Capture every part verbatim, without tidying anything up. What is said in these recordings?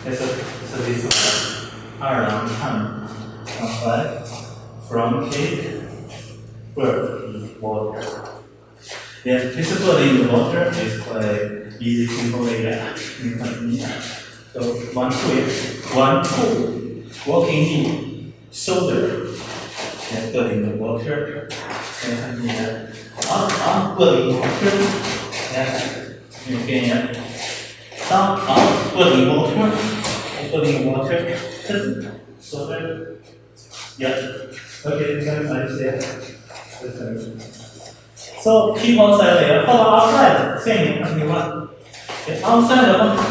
So, so this one.二郎看 five from cake bird in water. Yeah, this bird in the water is quite easy to believe. Yeah. So one two, one two, walking in shoulder. Yeah, bird in the water. And yeah, up up bird in water. Yeah, again yeah. Up up bird in water. Bird in water. Shoulder. Yeah. Okay, then I say. So keep outside there. How about outside? Same. Only one. Okay, outside the one.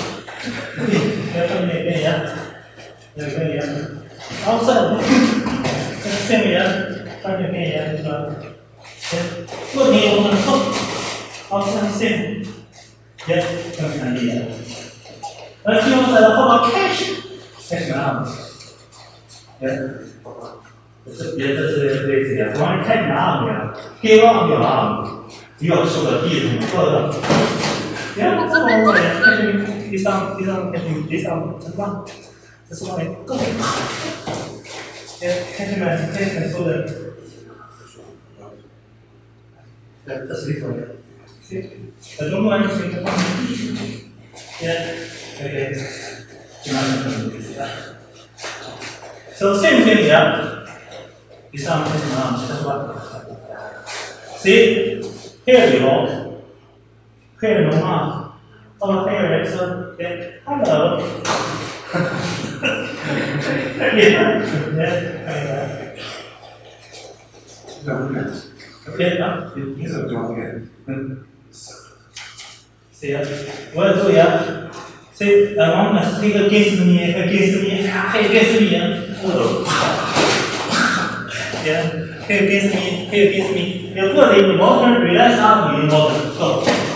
Okay, yeah. Okay, yeah. Outside. Same yeah. Okay, yeah. This one. Okay. Look here, open the top. Outside same. Yeah. Okay, yeah. Now keep outside. How about cash? Cash now. Yeah. 别的是类似呀，光是太难了，给忘掉啊！要受的地怎么做的？别这么多人，开始地上地上开始地上成长，这是往里更大。哎，开始们开始说的，这这是一种，这中国人是一个方式。哎，OK， 这样子很有意思的。So same thing here. This one is not just one. See, here we go. Here no more. Over here is okay. Hello. Yeah. Yeah. Okay. Now. He's a dog again. See, what do you? See, I want to speak against me, against me, against me. Yeah, here against me, here against me. You put in water, relax up in water. Go.